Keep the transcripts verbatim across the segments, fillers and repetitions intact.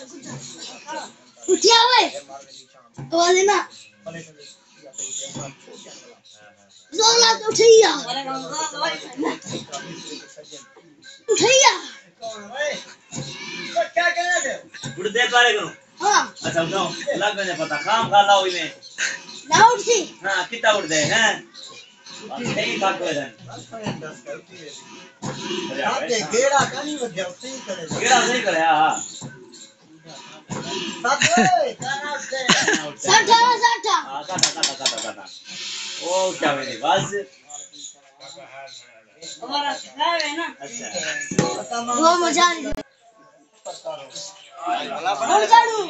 उठिया ओए तो देना जोला तो उठिया उठिया क्या कह रहे हो उड़ दे पारे करो हां अच्छा उठाओ लग गए पता काम खा लाओ में ना उठी हां कितना उड़ दे हैं नहीं खा को है अरे गेड़ा का नहीं बजा सही करे गेड़ा सही करे हां साथ ओए कहां से साठा साठा हां काटा काटा काटा काटा ओ क्या मेरी बस हमारा है ना अच्छा वो मजा नहीं और जाड़ू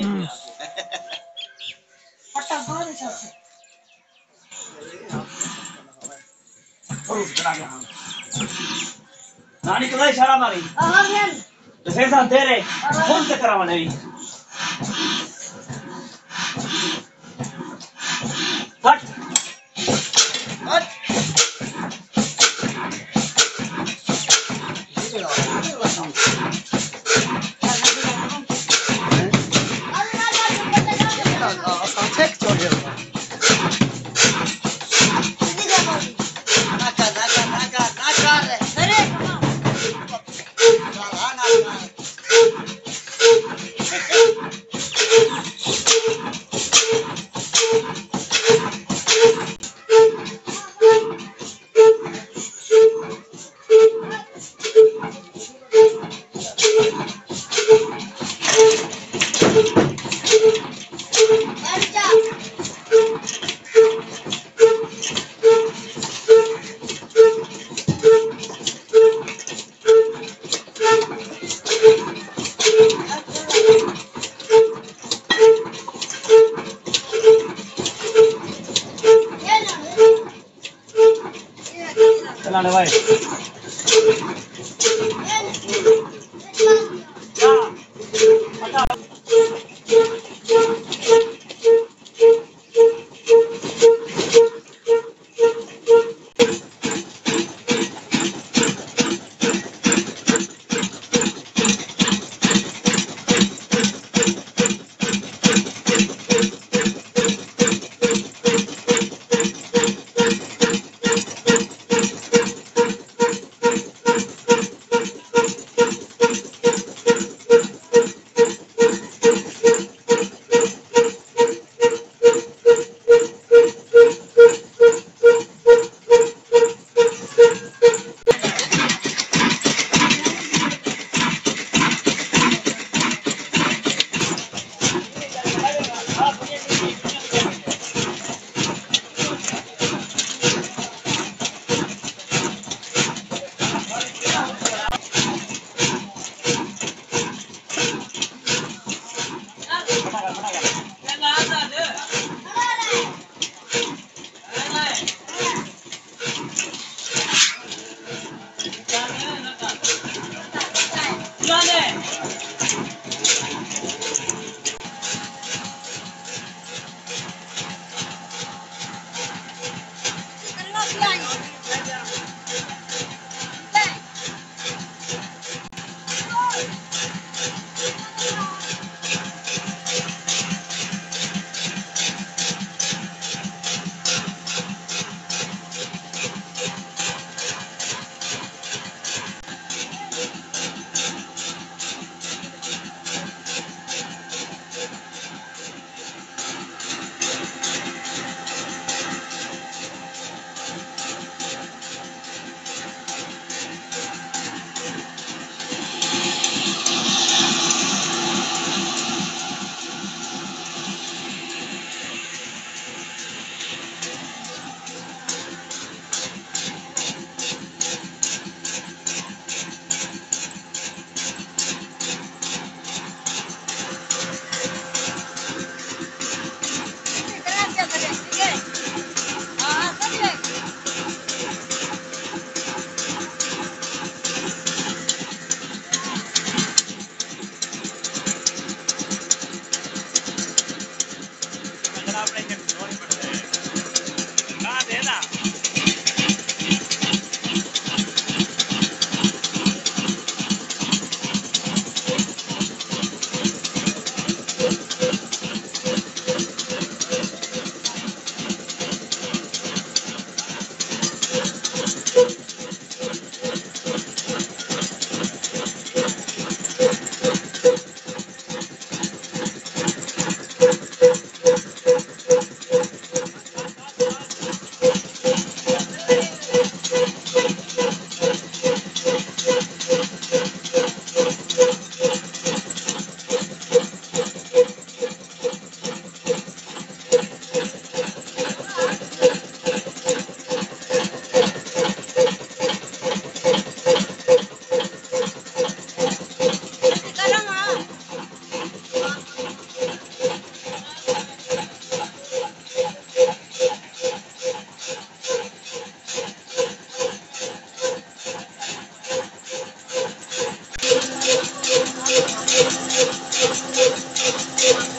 पट्टा बाहर से नानी तुम्हें इशारा मारी हां यार तो फिर साथ दे रहे कौन से करावा नहीं हट हट चलाने भाई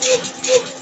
है